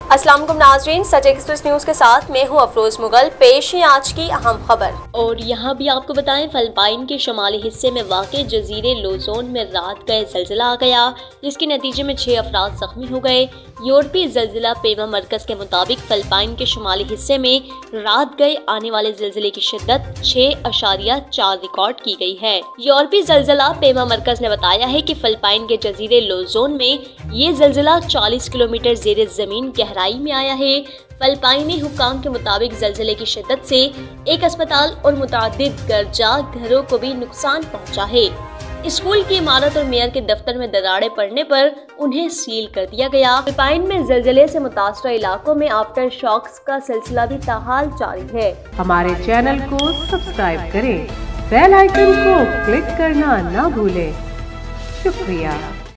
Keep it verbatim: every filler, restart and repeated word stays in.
अस्सलाम वालेकुम नाज़रीन, सच एक्सप्रेस न्यूज़ के साथ मैं हूं अफरोज मुगल। पेश है आज की अहम खबर। और यहाँ भी आपको बताएं, फिलिपाइन के शुमाली हिस्से में वाक़ जजीरे लुज़ोन में रात गए ज़लज़ला आ गया, जिसके नतीजे में छह अफराद जख्मी हो गए। यूरोपीय ज़लज़ला पेमा मरकज़ के मुताबिक फिलिपाइन के शुमाली हिस्से में रात गए आने वाले ज़लज़ले की शिद्दत छह अशारिया चार रिकॉर्ड की गई है। यूरोपीय ज़लज़ला पेमा मरकज़ ने बताया है कि फिलिपाइन के जजीरे लुज़ोन में ये ज़लज़ला चालीस किलोमीटर ज़ेरे ज़मीन गहराई में आया है। फिलिपाइनी हुक्काम के मुताबिक ज़लज़ले की शिद्दत से एक अस्पताल और मुतादिद गर्जा घरों को भी नुकसान पहुंचा है। स्कूल की इमारत और मेयर के दफ्तर में दरारें पड़ने पर उन्हें सील कर दिया गया। फिलिपाइन में ज़लज़ले से मुतासरा इलाकों में आफ्टर शॉक्स का सिलसिला भी ताहाल जारी है। हमारे चैनल को सब्सक्राइब करें, बेल आइकन को क्लिक करना ना भूलें। शुक्रिया।